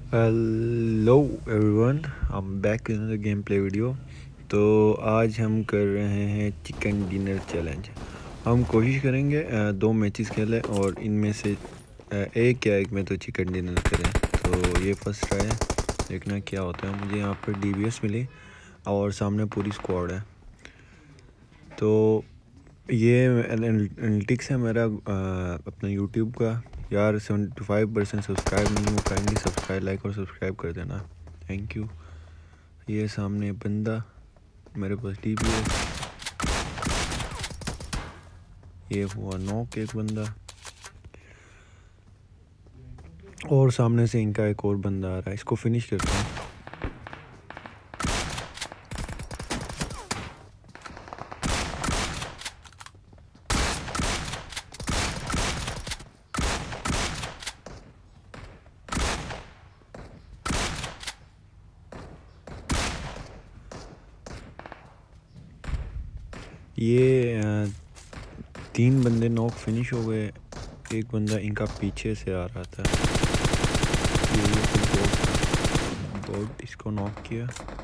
Hello everyone, I am back in the game play video. तो आज हम कर रहे हैं चिकन डिनर चैलेंज। हम कोशिश करेंगे 2 मैचेस खेलें और इनमें से एक या एक में तो चिकन डिनर करें। तो ये फर्स्ट ट्राई है, देखना क्या होता है। मुझे यहाँ पर DBS मिली और सामने पूरी स्क्वाड है। तो ये एनालिटिक्स है मेरा अपना यूट्यूब का। यार 75% सब्सक्राइब नहीं हो, काइंडली सब्सक्राइब, लाइक और सब्सक्राइब कर देना, थैंक यू। ये सामने बंदा, मेरे पास DBS, ये हुआ नॉक एक बंदा, और सामने से इनका एक और बंदा आ रहा है। इसको फिनिश करता हूँ। ये 3 बंदे नॉक फिनिश हो गए। एक बंदा इनका पीछे से आ रहा था। ये बोट इसको नॉक किया।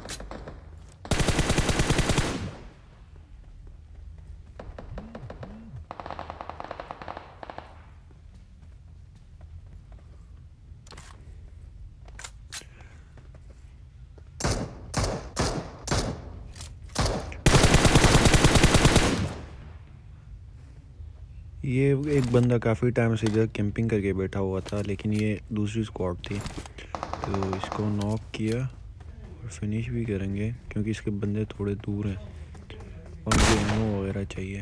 ये एक बंदा काफ़ी टाइम से इधर कैंपिंग करके बैठा हुआ था, लेकिन ये दूसरी स्क्वाड थी। तो इसको नॉक किया और फिनिश भी करेंगे क्योंकि इसके बंदे थोड़े दूर हैं और मुझे एमो वगैरह चाहिए।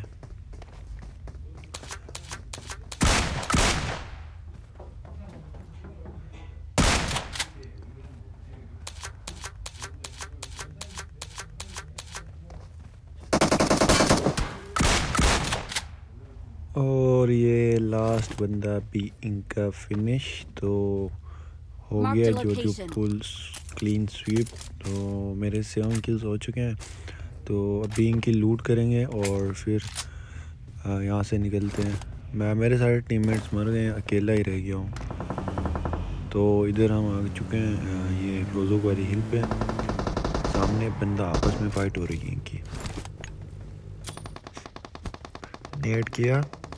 और ये लास्ट बंदा भी इनका फिनिश। तो हो गया जो फुल क्लीन स्वीप। तो मेरे 7 किल्स हो चुके हैं। तो अभी इनकी लूट करेंगे और फिर यहाँ से निकलते हैं। मेरे सारे टीममेट्स मर गए हैं, अकेला ही रह गया हूँ। तो इधर हम आ चुके हैं ये रोज़ो वाली हिल पे। सामने बंदा, आपस में फ़ाइट हो रही है इनकी। नेट किया,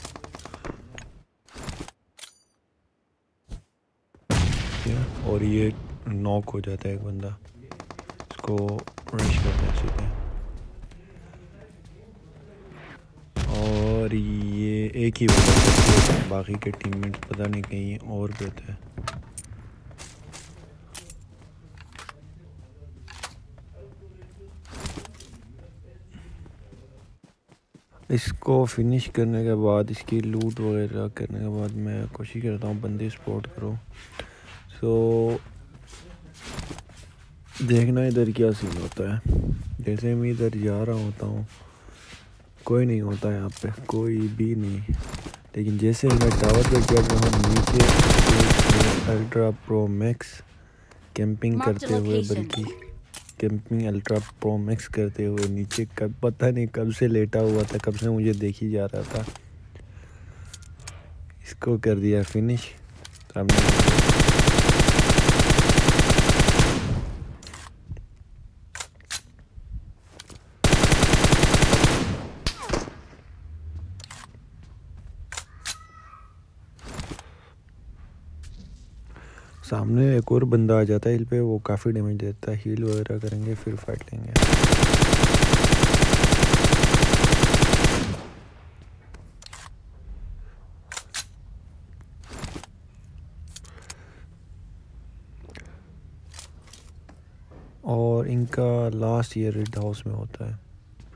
और ये नॉक हो जाता है एक बंदा। इसको रश करते हैं सीधे। और ये एक ही बंदा, बाकी के टीममेट्स पता नहीं कहीं और पे थे। इसको फिनिश करने के बाद, इसकी लूट वगैरह करने के बाद, मैं कोशिश करता हूँ बंदे स्पॉट करो। तो देखना इधर क्या सीन होता है। जैसे मैं इधर जा रहा होता हूँ, कोई नहीं होता यहाँ पे, कोई भी नहीं। लेकिन जैसे मैं टावर पर चढ़ रहा हूँ नीचे, अल्ट्रा प्रो मैक्स कैंपिंग करते हुए, बल्कि कैंपिंग अल्ट्रा प्रो मैक्स करते हुए नीचे, कब पता नहीं कब से लेटा हुआ था, कब से मुझे देख ही जा रहा था। इसको कर दिया फिनिश। सामने एक और बंदा आ जाता है हिल पे, वो काफ़ी डैमेज देता है। हील वगैरह करेंगे फिर फाइट लेंगे। और इनका लास्ट ईयर रेड हाउस में होता है।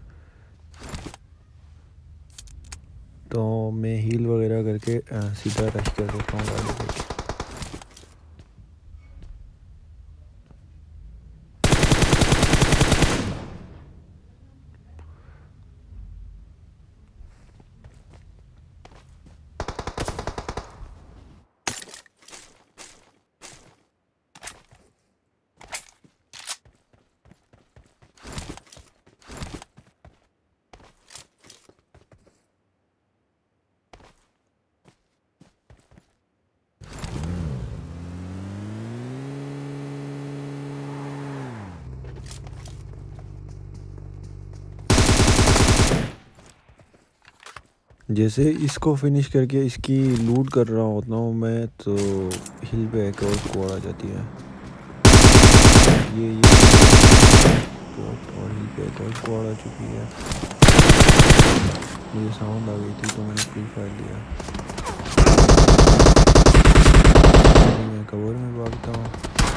तो मैं हील वगैरह करके सीधा रश कर देता हूँ गाड़ी पे। जैसे इसको फिनिश करके इसकी लूट कर रहा होता हूँ मैं, तो हिल पे एक और स्क्वाड आ जाती है। ये और हिल पे एक और स्क्वाड आ चुकी है। मुझे साउंड आ गई थी तो मैंने फ्री फायर लिया। मैं कवर में भागता हूँ।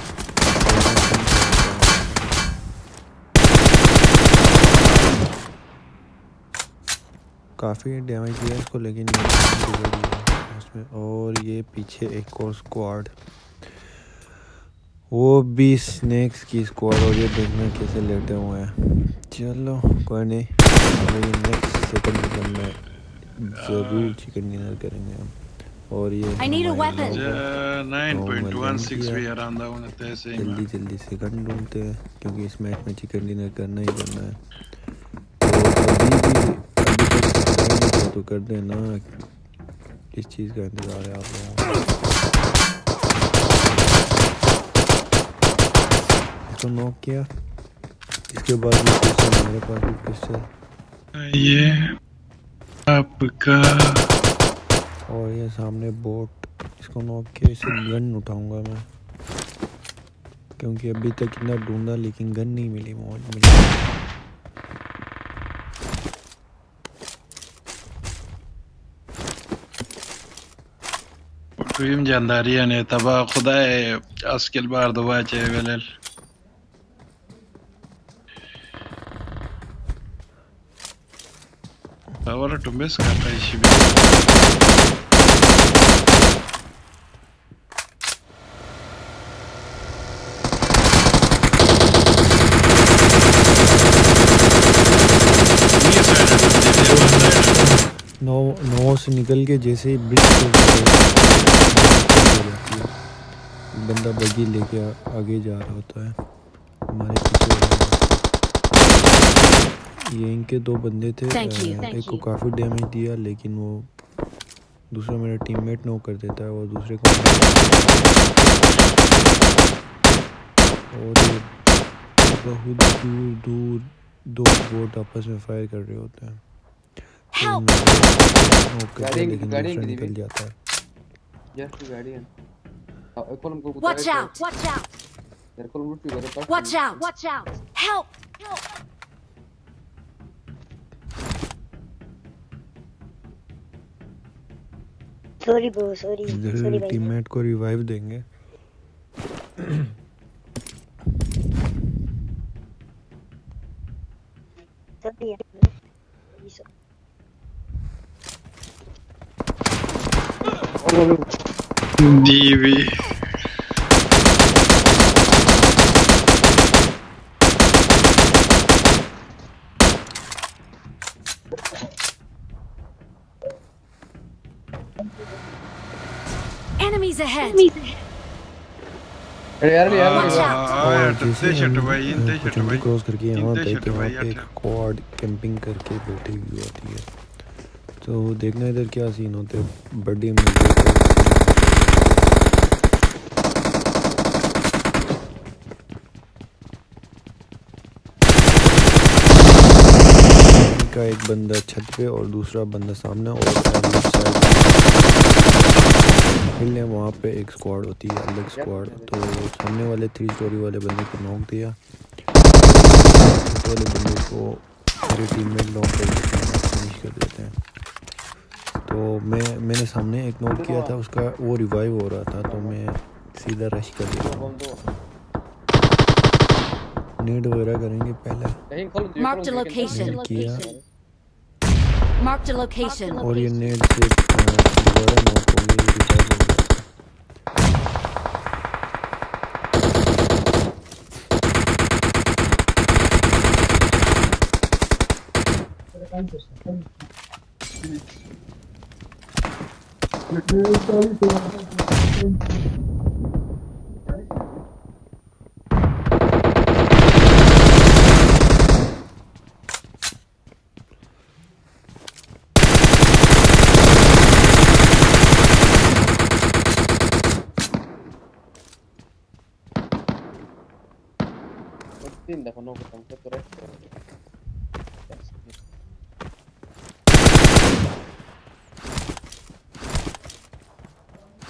काफ़ी डैमेज दिया इसको, लेकिन उसमें। और ये पीछे एक और स्क्वाड, वो भी स्नेक्स की स्क्वाड, और ये देखना कैसे लेटे हुए हैं। चलो कोई नहीं, अभी नेक्स्ट सेकंड में ज़रूर चिकन डिनर करेंगे हम। और ये 9.16 भी around that one जल्दी जल्दी सेकंड ढूंढते हैं, क्योंकि इस मैच में चिकन डिनर करना ही करना है। तो कर देना, किस चीज़ का इंतज़ार है आप लोगों को। इसको नॉक किया, इसके बाद मेरे पास भी पिस्टल, ये आपका, और ये सामने बोट। इसको नॉक किया, इसे गन उठाऊंगा मैं, क्योंकि अभी तक इतना ढूंढा लेकिन गन नहीं मिली मुझे। Kuyum jandari yani taba khuday askil bardo wache velel. Ahora tumbes kata ishi bi. नौ से निकल के जैसे ही ब्रिज बंदा बगी लेके आगे जा रहा होता है हमारे पीछे। ये इनके दो बंदे थे, एक को काफ़ी डैमेज दिया, लेकिन वो दूसरा मेरा टीममेट नो कर देता है, और दूसरे को और बहुत दूर दूर दो बोट आपस में फायर कर रहे होते हैं। लेकिन दूसरा निकल जाता है। Watch out! Watch out! Watch out! Watch out! Help! Sorry bro, sorry. Sorry भाई। टीममेट को रिवाइव देंगे। DV. Enemies ahead. क्रॉस करके यहाँ पे एक क्वाड कैंपिंग करके बैठी हुई होती है, तो देखना इधर क्या सीन होते हैं। बड़ी का एक बंदा छत पे और दूसरा बंदा सामने, और खेलने वहाँ पे एक स्क्वाड होती है, अलग स्क्वाड। तो सामने वाले 3 स्टोरी वाले बंदे को नॉक दिया, वाले बंदे को मेरे टीममेट नॉक करके फिनिश कर देते हैं। तो मैंने सामने एक नॉक किया था, उसका वो रिवाइव हो रहा था, तो मैं सीधा रश कर दिया। नीड वगैरह करेंगे पहले। Marked a location. किया Marked a location. और ये नेट से दोबारा नॉक हो गई, रिवाइव हो गया।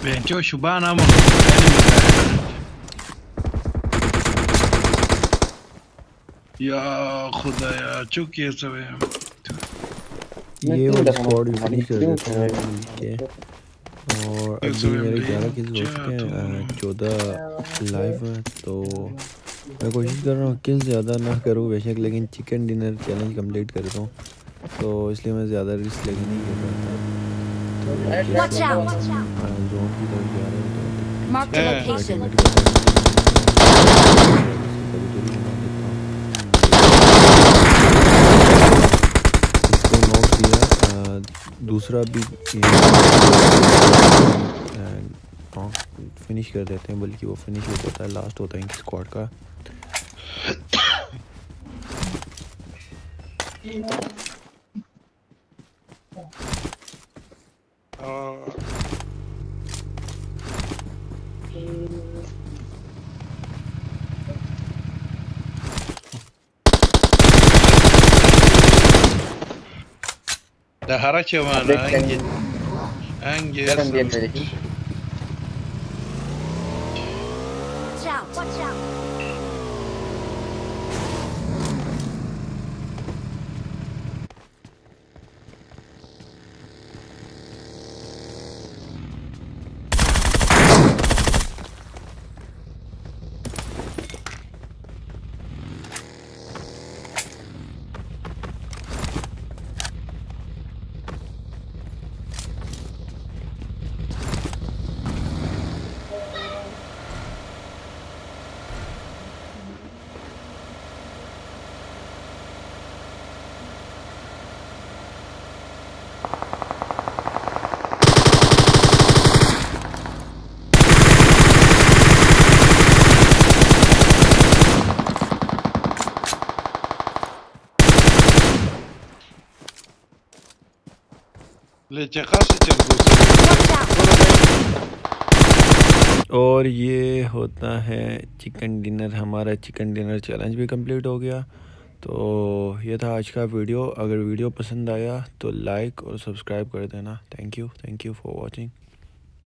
बेंचो शुभा नाम या खुदाया चुकी है सब ये वाली स्क्वाड भी फिनिश कर देते हैं के। और अभी मेरे 11 किल्स हो चुके हैं, 14 लाइव हैं। तो मैं कोशिश कर रहा हूँ किल्स ज़्यादा ना करूँ बेशक, लेकिन चिकन डिनर चैलेंज कंप्लीट कर दूँ, तो इसलिए मैं ज़्यादा रिस्क लेके नहीं कर रहा था। तो जैसे जोन की तरफ जा रहे हैं तो नॉक दिया। दूसरा भी फिनिश कर देते हैं, बल्कि वो फिनिश हो जाता है, लास्ट होता है इनकी स्क्वाड का। ده حركة وانا انجز Watch out. और ये होता है चिकन डिनर। हमारा चिकन डिनर चैलेंज भी कंप्लीट हो गया। तो ये था आज का वीडियो। अगर वीडियो पसंद आया तो लाइक और सब्सक्राइब कर देना। Thank you for watching.